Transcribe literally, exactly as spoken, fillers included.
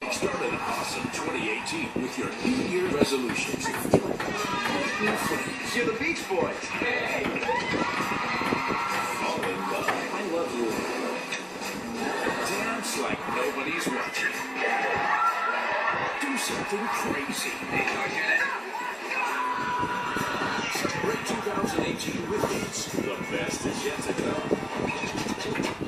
Start an awesome twenty eighteen with your New Year resolutions. New friends. You're the Beach Boys. Hey. Fall in love. I love you. Dance like nobody's watching. Do something crazy. Hey, Celebrate two thousand eighteen with us. The best is yet to come.